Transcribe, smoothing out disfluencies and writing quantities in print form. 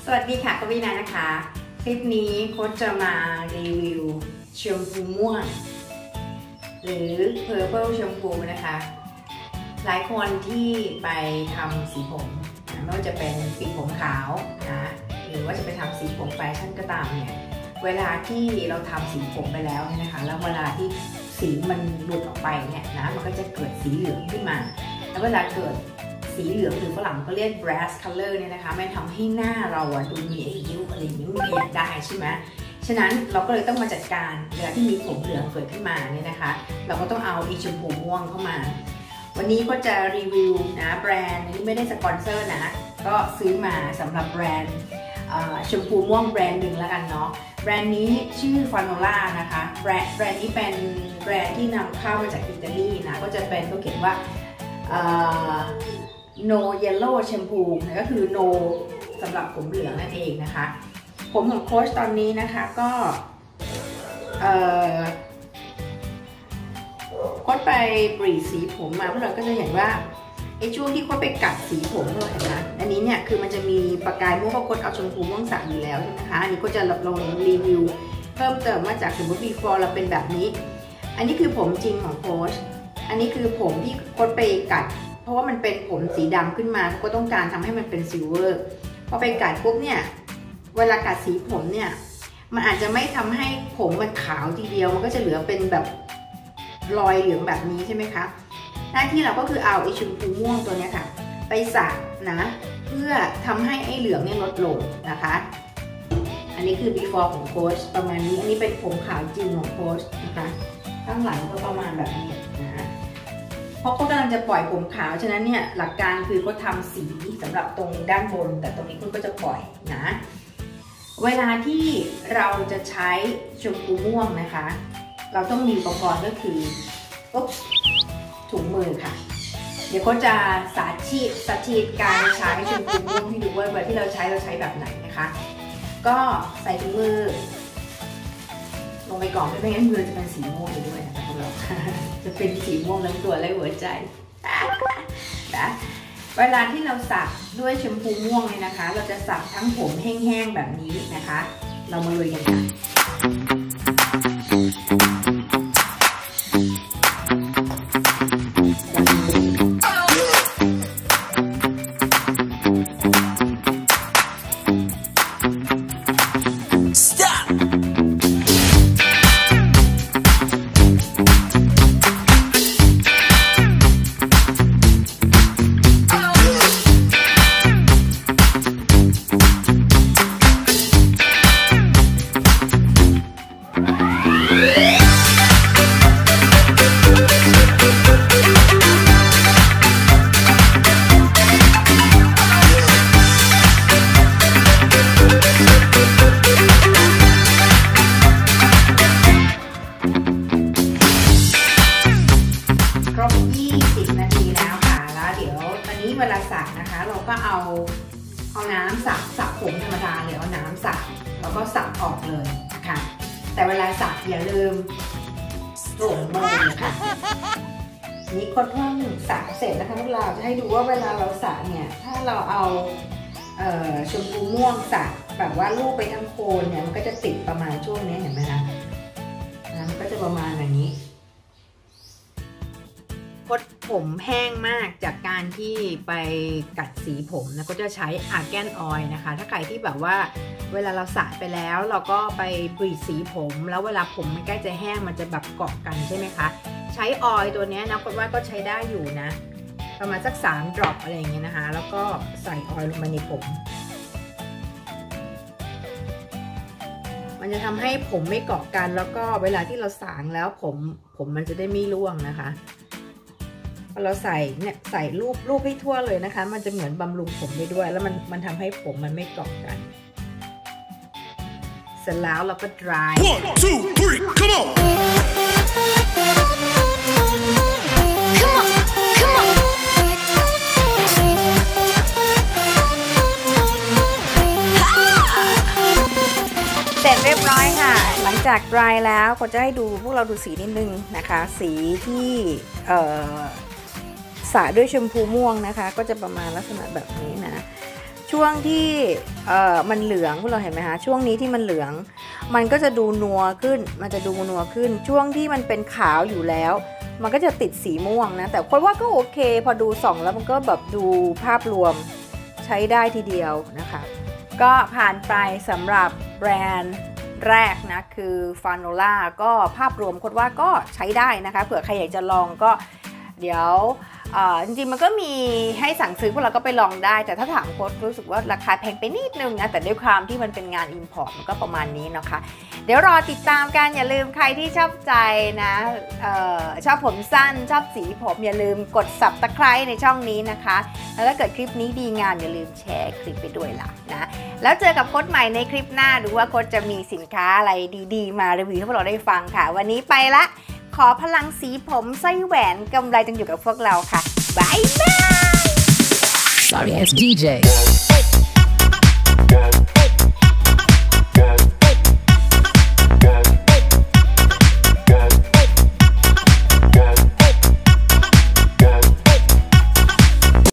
สวัสดีค่ะกวีนานะคะคลิปนี้โค้ชจะมารีวิวแชมพูม่วงหรือ Purple แชมพูนะคะหลายคนที่ไปทำสีผมไม่ว่าจะเป็นสีผมขาวนะหรือว่าจะไปทำสีผมแฟชั่นก็ตามเนี่ยเวลาที่เราทำสีผมไปแล้วเนี่ยนะคะแล้วเวลาที่สีมันหลุดออกไปเนี่ยนะมันก็จะเกิดสีเหลืองขึ้นมาแล้วเวลาเกิดสีเหลืองหรือฝรั่งก็เรียก brass color เนี่ยนะคะไม่ทำให้หน้าเราดูมีไอ้ยิ้วอะไรอย่างนี้มันขยับได้ใช่ไหมฉะนั้นเราก็เลยต้องมาจัดการเวลาที่มีผมเหลืองเกิดขึ้นมาเนี่ยนะคะเราก็ต้องเอาอีแชมพูม่วงเข้ามาวันนี้ก็จะรีวิวนะแบรนด์นี้ไม่ได้สปอนเซอร์นะก็ซื้อมาสำหรับแบรนด์แชมพูม่วงแบรนด์หนึ่งแล้วกันเนาะแบรนด์นี้ชื่อ Fanola นะคะแบรนด์นี้เป็นแบรนด์ที่นำเข้ามาจากอิตาลีนะก็จะเป็นเขาเขียนว่าNo Yellow Shampoo ก็คือ No สำหรับผมเหลืองนั่นเองนะคะผมของโค้ชตอนนี้นะคะก็โค้ชไปบรีดสีผมมาพวกเราก็จะเห็นว่าไอ้ช่วงที่โค้ชไปกัดสีผมเลยนะอันนี้เนี่ยคือมันจะมีประกายม่วงเพราะโค้ชเอาชมพูม่วงสระอยู่แล้วใช่ไหมคะอันนี้ก็จะลงรีวิวเพิ่มเติมมาจากสมมติ before เราเป็นแบบนี้อันนี้คือผมจริงของโค้ชอันนี้คือผมที่โค้ชไปกัดเพราะว่ามันเป็นผมสีดำขึ้นมาก็ต้องการทำให้มันเป็นซิลเวอร์พอไปกัดปุ๊บเนี่ยเวลากัดสีผมเนี่ยมันอาจจะไม่ทำให้ผมมันขาวทีเดียวมันก็จะเหลือเป็นแบบรอยเหลืองแบบนี้ใช่ไหมคะหน้าที่เราก็คือเอาไอชมพูม่วงตัวนี้ค่ะไปสระนะเพื่อทำให้ไอเหลืองเนี่ยลดลงนะคะอันนี้คือ before ของโค้ชประมาณนี้อันนี้เป็นผมขาวจริงของโค้ชนะคะข้างหลังก็ประมาณแบบนี้นะเพราะเขากำลังจะปล่อยผมขาวฉะนั้นเนี่ยหลักการคือเขาทำสีสำหรับตรงด้านบนแต่ตรงนี้คุณก็จะปล่อยนะเวลาที่เราจะใช้ชมพูม่วงนะคะเราต้องมีอุปกรณ์ก็คือถุงมือค่ะเดี๋ยวเขาจะสาธิตการใช้ชมพูม่วงให้ดูว่าเวลาที่เราใช้แบบไหนนะคะก็ใส่ถุงมือลงไปก่อนไม่งั้นมือจะเป็นสีม่วงไปด้วยนะคะพวกเราจะเป็นสีม่วงทั้งตัวและหัวใจนะเวลาที่เราสระด้วยแชมพูม่วงเนี่ยนะคะเราจะสระทั้งผมแห้งๆแบบนี้นะคะเรามาลุยกันค่ะ20 นาทีแล้วค่ะแล้วเดี๋ยวตอนนี้เวลาสระนะคะเราก็เอาน้ำสระผมธรรมดาหรือเอาน้ำสระแล้วก็สระออกเลยนะคะแต่เวลาสระอย่าลืมโถมือค่ะนี่คนเพิ่งสระเสร็จนะคะพวกเราจะให้ดูว่าเวลาเราสระเนี่ยถ้าเราเอาชมพูม่วงสระแบบว่าลูบไปทั้งโคนเนี่ยมันก็จะติดประมาณช่วงนี้เห็นไหมคะมันก็จะประมาณอย่างนี้ผมแห้งมากจากการที่ไปกัดสีผมนะก็จะใช้อาร์แกนออยล์นะคะถ้าใครที่แบบว่าเวลาเราสระไปแล้วเราก็ไปบรีดสีผมแล้วเวลาผมมันใกล้จะแห้งมันจะแบบเกาะกันใช่ไหมคะใช้ออยล์ตัวนี้นะก็ว่าก็ใช้ได้อยู่นะประมาณสัก3 ดรอปอะไรอย่างเงี้ยนะคะแล้วก็ใส่ออยล์ลงมาในผมมันจะทำให้ผมไม่เกาะกันแล้วก็เวลาที่เราสางแล้วผมมันจะได้ไม่ร่วงนะคะพอเราใส่เนี่ยใส่รูปให้ทั่วเลยนะคะมันจะเหมือนบำรุงผมไปด้วยแล้วมันทำให้ผมมันไม่เกาะกันเสร็จแล้วเราก็ dry 1 2 3 come onเสร็จเรียบร้อยค่ะหลังจาก dry แล้วก็จะให้ดูพวกเราดูสีนิดนึงนะคะสีที่สระด้วยแชมพูม่วงนะคะก็จะประมาณลักษณะแบบนี้นะชช่วงที่มันเหลืองพวกเราเห็นไหมคะช่วงนี้ที่มันเหลืองมันก็จะดูนัวขึ้นมันจะดูนัวขึ้นช่วงที่มันเป็นขาวอยู่แล้วมันก็จะติดสีม่วงนะแต่คนว่าก็โอเคพอดูส่องแล้วมันก็แบบดูภาพรวมใช้ได้ทีเดียวนะคะก็ผ่านไปสำหรับแบรนด์แรกนะคือฟาโนล่าก็ภาพรวมคนว่าก็ใช้ได้นะคะเผื่อใครอยากจะลองก็เดี๋ยวจริงๆมันก็มีให้สั่งซื้อพวกเราก็ไปลองได้แต่ถ้าถามโค้ชรู้สึกว่าราคาแพงไปนิดนึงนะแต่ด้วยความที่มันเป็นงาน Import มันก็ประมาณนี้นะคะเดี๋ยวรอติดตามกันอย่าลืมใครที่ชอบใจนะชอบผมสั้นชอบสีผมอย่าลืมกด Subscribe ในช่องนี้นะคะแล้วถ้าเกิดคลิปนี้ดีงามอย่าลืมแชร์คลิปไปด้วยล่ะนะแล้วเจอกับโค้ชใหม่ในคลิปหน้าดูว่าโค้ชจะมีสินค้าอะไรดีๆมารีวิวให้พวกเราได้ฟังค่ะวันนี้ไปละขอพลังสีผมสร้อยแหวนกำไรจงอยู่กับพวกเราค่ะบายบาย Sorry, it's DJ.